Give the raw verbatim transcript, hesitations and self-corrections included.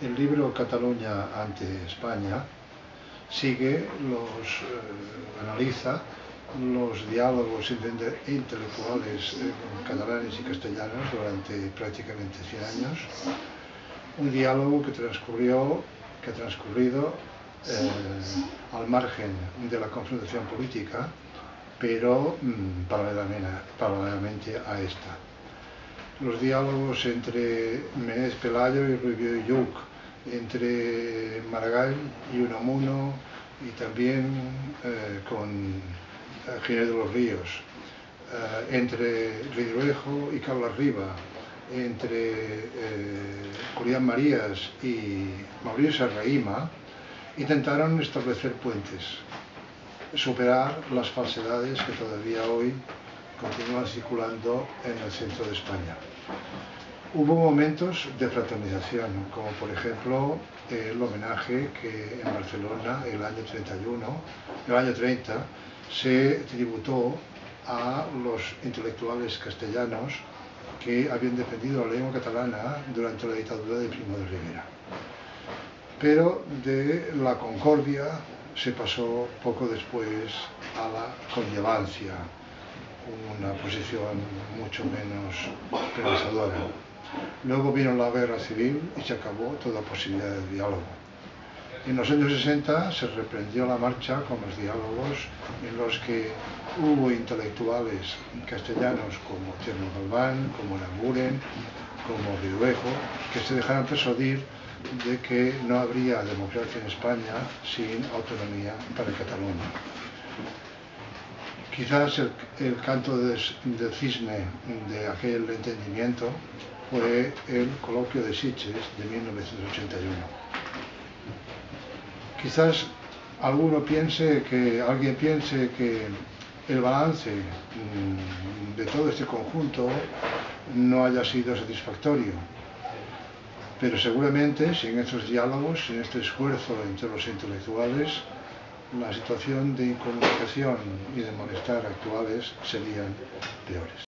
El libro Cataluña ante España sigue los, eh, analiza los diálogos entre intelectuales eh, catalanes y castellanos durante prácticamente cien años, un diálogo que transcurrió, que ha transcurrido eh, al margen de la confrontación política, pero mmm, paralelamente, paralelamente a esta. Los diálogos entre Menéndez Pelayo y Rubio y Lluch, entre Maragall y Unamuno, y también eh, con eh, Ginés de los Ríos, eh, entre Ridruejo y Carlos Riba, entre eh, Julián Marías y Mauricio Serrahima, intentaron establecer puentes, superar las falsedades que todavía hoy continúan circulando en el centro de España. Hubo momentos de fraternización, como por ejemplo el homenaje que en Barcelona el año treinta y uno, el año treinta, se tributó a los intelectuales castellanos que habían defendido la lengua catalana durante la dictadura de Primo de Rivera. Pero de la concordia se pasó poco después a la connivencia, una posición mucho menos pensadora. Luego vino la guerra civil y se acabó toda posibilidad de diálogo. En los años sesenta se reprendió la marcha con los diálogos en los que hubo intelectuales castellanos como Tierno Galván, como Aranguren, como Ridruejo, que se dejaron persuadir de que no habría democracia en España sin autonomía para Cataluña. Quizás el, el canto de, de cisne de aquel entendimiento fue el coloquio de Sitges de mil novecientos ochenta y uno. Quizás alguno piense que, alguien piense que el balance mmm, de todo este conjunto no haya sido satisfactorio, pero seguramente sin estos diálogos, sin este esfuerzo entre los intelectuales, la situación de incomunicación y de malestar actuales serían peores.